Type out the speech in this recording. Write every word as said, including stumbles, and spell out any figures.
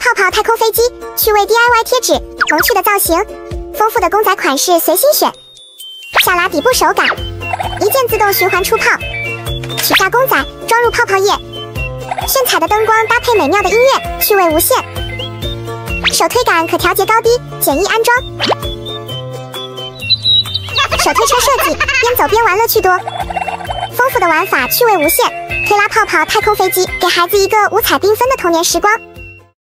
泡泡太空飞机，趣味 D I Y 贴纸，萌趣的造型，丰富的公仔款式随心选。下拉底部手感，一键自动循环出泡。取下公仔，装入泡泡液。炫彩的灯光搭配美妙的音乐，趣味无限。手推杆可调节高低，简易安装。手推车设计，边走边玩乐趣多。丰富的玩法，趣味无限。推拉泡泡太空飞机，给孩子一个五彩缤纷的童年时光。